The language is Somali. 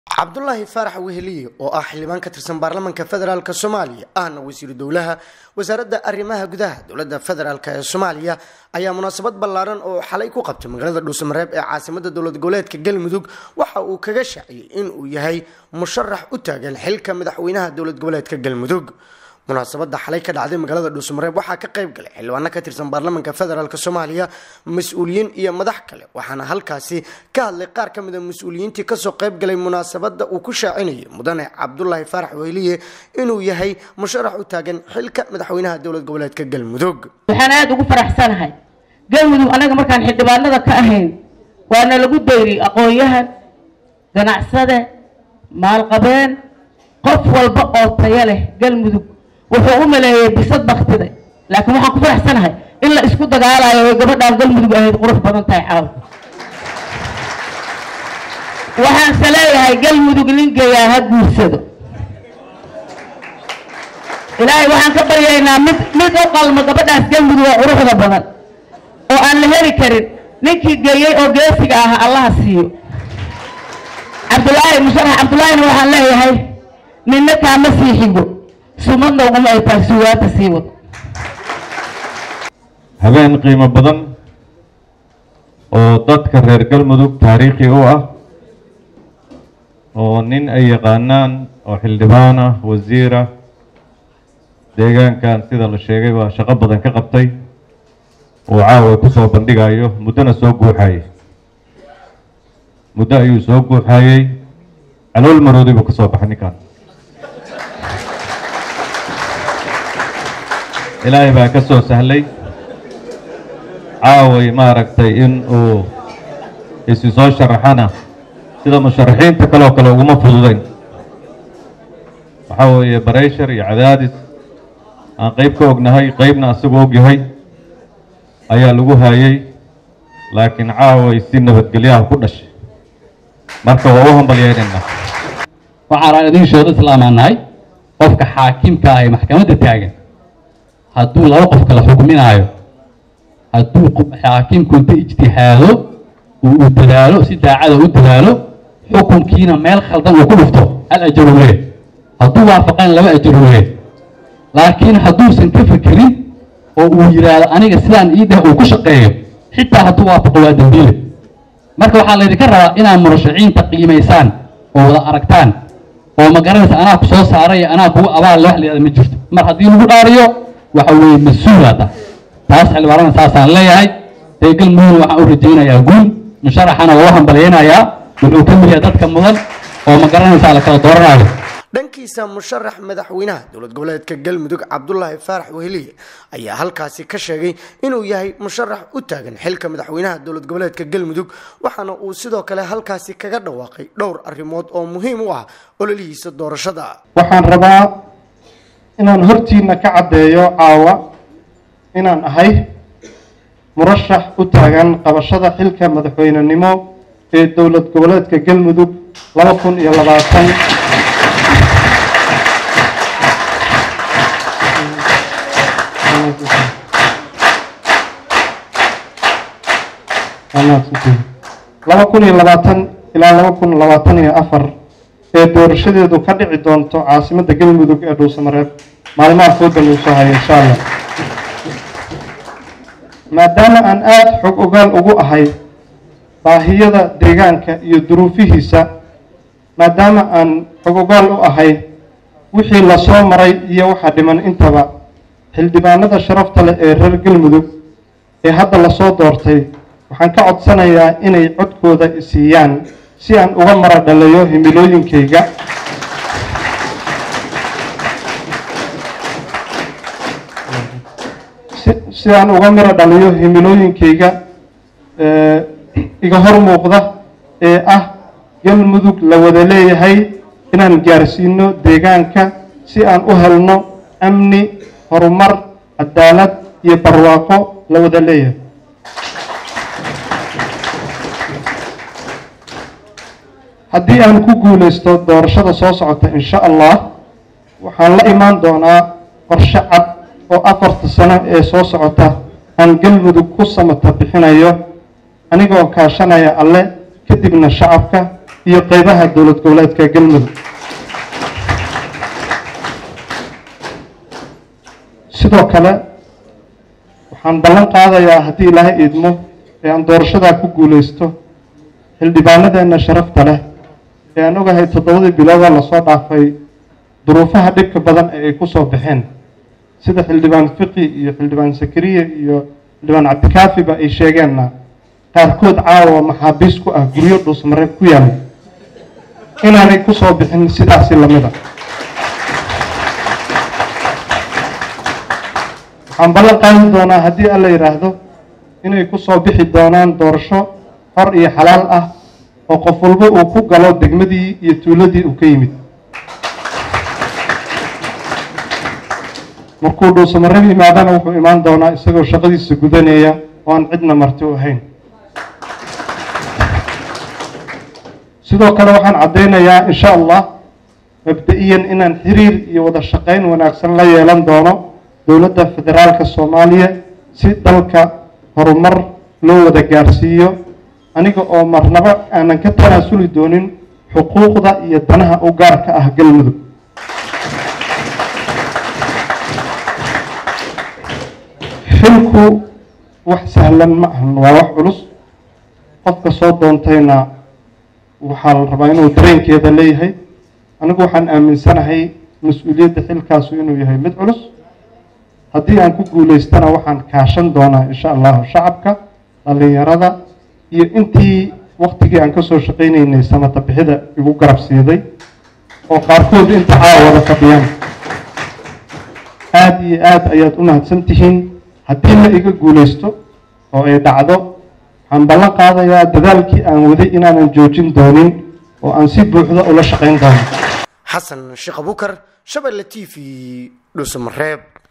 Abdullahi Farax Weheliye oo ah xildhibaan ka tirsan baarlamaanka federaalka Soomaaliya ahna wasiir dowlaha wasaaradda arrimaha gudaha dowladda federaalka ee Soomaaliya ayaa munaasabad ballaaran oo xalay ku qabtay magaalada Dhuusamareeb ee caasimadda dowlad goboleedka Galmudug waxa uu kaga shaaciyay in uu yahay musharax u taagan xilka madaxweynaha dowlad goboleedka Galmudug munaasabada xalay ka dhacday magaalada Dhuusamareeb waxa ka qayb galay xildhibaano ka tirsan baarlamaanka federaalka Soomaaliya mas'uuliyiin iyo madax kale waxaana halkaasi ka hadlay qaar ka mid ah mas'uuliyiintii ka soo qayb galay munaasabada uu ku shaacinayay mudane Abdullahi Farax Weheliye inuu yahay musharax u taagan xilka madaxweynaha dowlad goboleedka Galmudug waxaan aad ugu faraxsanahay Galmudug anaga markaan xildhibaanada ka ahayn waana lagu dayri aqoonyahan ganacsade maalqabeen qof walba oo tayo leh Galmudug wuxuu u maleeyay bisad baqtiday laakiin waxaan ku faraxsanahay in la isku dagaalayo gabadhaan Galmudug ahayd qurux badan tahay caaw waxaan saleeyahay Galmudug ninkeeyaa ha guursado ilaahay waxaan ka baryaynaa mid u qalmo gabadhaas Galmudug oo quruxda badan oo aan la heli karin ninkii geeyay oo geesiga ah Allah siiyo Abdullahi musharax Abdullahi waxaan leeyahay ninna kaama sii xigo sumadna ugu ay tahay suugaanta sii wad habeen qiimo badan oo dadka reer Galmudug taariikhi u ah oo nin ay yaqaanaan oo xildhibaan ah wasiir ah deegaankan sida la sheegay waa shaqo badan ka qabtay oo caawa ku soo bandhigayo muddana soo guuxayay muddo ayuu soo guuxayay calool maroodi buu ka soo baxay ninkan ilaahay baa ka soo sahlay caaway maaragtay in uu isi soo sharaxana sida musharaxiinta kale uguma fududayn waxa weeye bareyshar iyo cadaadis aan qayb ka ognahay qaybna asagoo ogyahay ayaa lagu hayay laakiin caaway si nabadgelyaha ku dhashay marka waa u hambalyeynayna waxaan idin sheegay islaamaanahay qofka xaakimka ah ee maxkamadda taagan hadduu laba qof kala xukminayo hadduu xaakimku inta ijtihaado uu dadaalo si daacada u dadaalo xukunkiina meel khaldan uu ku dhufto hal ajir uu leeyahay hadduu waafaqaan laba ajir uu leeyahay laakiin hadduusan ka fikirin oo uu yiraahdo aniga sidaan ii dhah uu ku shaqeeyo xitaa hadduu waafaqo waa dambiile marka waxaa laydinka rabaa inaad murashaxiinta qiimaysaan oo wada aragtaan oo ma garanaysa anaa ku soo saaray anaa kugu abaal wax leeyahay ma jirto mar haddii lagu dhaariyo waxa weeye mas'uulada taas xilwaarana saasaan leeyahay ee Galmudug waxaan u rajaynayaa guul musharaxana waa hambaleynayaa wuxuu ka mid yahay dadka mudan oo ma garanaysa la kala dooranayo dhankiisa musharax madaxweynaha dowlad goboleedka Galmudug Abdullahi Farax Weheliye ayaa halkaasi ka sheegay inuu yahay musharax u taagan xilka madaxweynaha dowlad goboleedka Galmudug waxaana uu sidoo kale halkaasi kaga dhawaaqay dhowr arrimood oo muhiim u ah ololihiisa doorashada waxaan rabaa inaan hortiina ka cadeeyo caawa inaan ahay murashax u taagan qabashada xilka madaxweynenimo ee dowlad goboleedka Galmudug 2020 ilaa 2024 ee doorashadeedu ka dhici doonto caasimadda Galmudug ee Dhuusamareeb maalmaha fooda loo soo hayo insha Allah maadaama aan aad xog ogaal ugu ahay baahiyada deegaanka iyo duruufihiisa maadaama aan xog ogaal u ahay wixii la soo maray iyo waxa dhiman intaba xildhibaanada sharafta leh ee reer Galmudug ee hadda la soo doortay waxaan ka codsanayaa inay codkooda siiyaan si aan uga mara dhalayo himilooyinkayga iga hor muuqda ee ah Galmudug la wada leeyahay inaan gaarsiino deegaanka si aan u helno amni horumar cadaalad iyo barwaaqo la wada leeyahay haddii aan ku guuleysto doorashada soo socota insha Allah waxaan la imaan doonaa qorshe cad oo 4 sano ee soo socota aan Galmudug ku samata bixinayo anigoo kaashanaya alle kadibna shacabka iyo qeybaha dowlad goboleedka galmudug. sidoo kale waxaan ballan qaadayaa haddii ilaahay idmo ee aan doorashadaa ku guulaysto xildhibaanadeena sharafta leh ee aan ogahay 7 bilooda lasoo dhaafay duruufaha dhibka badan ee ay ku soo baxeen sida xildhibaan fiqi iyo xildhibaan sakariye iyo xildhibaan cabdikaafiba ay sheegeenna qaarkood caawa maxaabiis ku ah guryo dhuusmareeb ku yaal inaanay ku soo bixin sidaasi lamida. waxaan ballan qaadi doonaa haddii alla yidhaahdo inay ku soo bixi doonaan doorasho xor iyo xalaal ah oo qof walba uu ku galo degmadii iyo tuuladii uu ka yimid. markuu dhuusamareeb yimaadana wuxuu imaan doonaa isagoo shaqadiisa gudanaya oo aan cidna marti u ahayn. sidoo kale waxaan caddaynayaa insha allah mabda'iyan inaan xiriir iyo wada shaqayn wanaagsan la yeelan doono dowladda federaalka soomaaliya si dalka horumar loo wada gaarsiiyo aniga oo marnaba aanan ka tanaasuli doonin xuquuqda iyo danaha u gaarka ah galmudug. xilku wax sahlan ma ahan, waa wax culus. qofka soo doontayna waxaa la rabaa inuu dareenkeeda leeyahay. anigu waxaan aaminsanahay mas-uuliyadda xilkaasu inuu yahay mid culus. haddii aan ku guulaystana waxaan kaashan doonaa insha allahu shacabka, dhallinyarada iyo intii waktigii aan kasoo shaqaynaynay samata bixida igu garab siiday oo qaarkood inta caawada fadhiyaan. aada iyo aad ayaad u mahadsan tihiin. haddii la iga guulaysto oo ay dhacdo waxaan ballan qaadayaa dadaalkii aan waday inaanan joojin doonin oo aan si buuxda ula shaqayn doono. xasan sheekh abukar, Shabeelle TV, Dhuusamareeb.